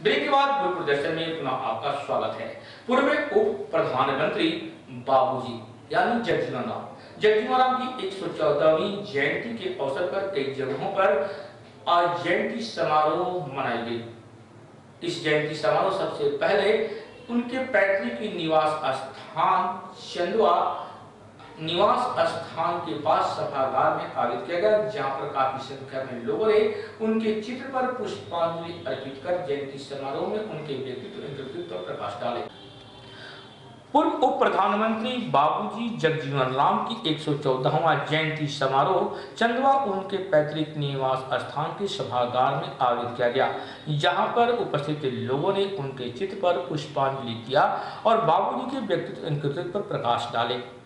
Break के बाद भोजपुर दर्शन में पुनः आपका स्वागत है। पूर्व उप प्रधानमंत्री बाबूजी यानी जगजीवन राम की 114वीं जयंती के अवसर पर कई जगहों पर आज जयंती समारोह मनाई गई। इस जयंती समारोह सबसे पहले उनके पैतृक निवास स्थान चंदवा निवास स्थान के पास सभागार में आयोजित किया गया, जहां पर काफी संख्या में लोगों ने उनके चित्र पर पुष्पांजलि अर्पित कर जयंती समारोह में उनके व्यक्तित्व पर प्रकाश डाले। पूर्व उप प्रधानमंत्री बाबूजी जगजीवन राम की 114वां जयंती समारोह चंदवा उनके पैतृक निवास स्थान के सभागार में आयोजित किया गया, जहां पर उपस्थित लोगों ने उनके चित्र पर पुष्पांजलि किया और बाबूजी के व्यक्तित्व पर प्रकाश डाले।